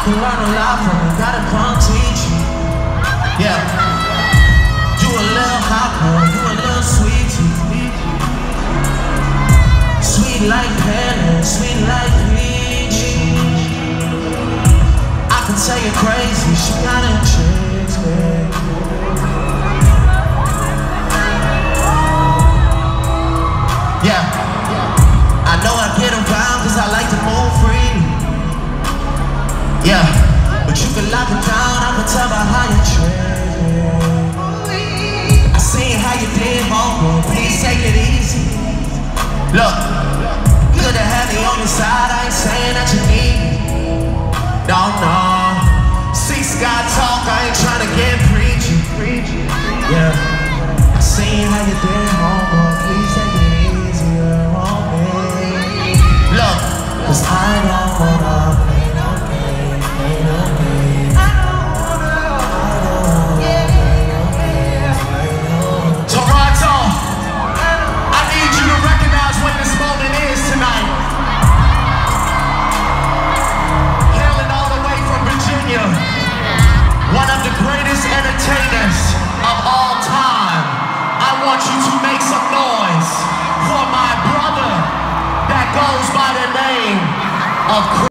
can learn a lot from you, gotta come teach you. Yeah. You a little hot boy, you a little sweet too. Sweet like pen, sweet like peach. I can tell you're crazy, she got a chicks, babe. Yeah. I know I get around cause I like to move freely. Yeah, but you can lock it down, I can tell by how you tread. I seen how you did, homeboy, please take it easy. Look, good to have me on your side, I ain't saying that you need me. No, no, see Scott talk, I ain't trying to get preachy. Yeah, I seen how you did, homeboy, please take it easier on me. Look, cause I don't wanna play no game, play no game. I don't wanna play no game. Toronto, I need you to recognize what this moment is tonight. Hailing all the way from Virginia, one of the greatest entertainers of all time. I want you to make some noise for my brother that goes by the name of